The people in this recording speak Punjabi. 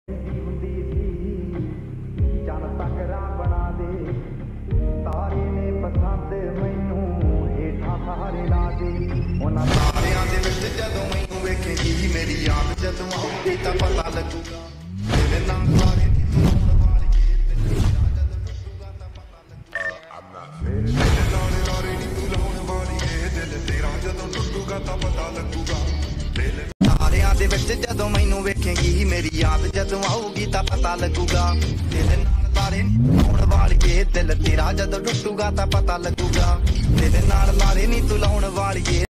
ਹੁੰਦੀ ਸੀ ਚੰਨ ਤਕਰਾ ਬਣਾ ਦੇ ਤਾਰੇ ਨੇ ਪਸੰਦ ਮੈਨੂੰ ਹੇਠਾਂ ਸਾਰੇ ਲਾ ਦੇ ਉਹਨਾਂ ਤਾਰਿਆਂ ਦੇ ਵਿੱਚ ਜਦੋਂ ਮੈਨੂੰ ਵੇਖੇਗੀ ਮੇਰੀ ਯਾਦ ਜਦੋਂ ਆਉਂਦੀ ਤਾਂ ਪਤਾ ਲੱਗੂਗਾ ਤੇਰੇ ਨਾਲ ਸਾਰੇ ਤਾਰਿਆਂ ਦੇ ਵਿੱਚ ਜਦੋਂ ਮੈਨੂੰ ਵੇਖੇਗੀ ਮੇਰੀ ਯਾਦ ਜਦੋਂ ਆਊਗੀ ਤਾਂ ਪਤਾ ਲੱਗੂਗਾ ਤੇਰੇ ਨਾਲ ਲਾਰੇ ਲਾਉਣ ਵਾਲੀਏ ਦਿਲ ਤੇਰਾ ਜਦੋਂ ਟੁੱਟੂਗਾ ਤਾਂ ਪਤਾ ਲੱਗੂਗਾ ਤੇਰੇ ਨਾਲ ਲਾਰੇ ਨੀ ਤੂੰ ਲਾਉਣ ਵਾਲੀਏ।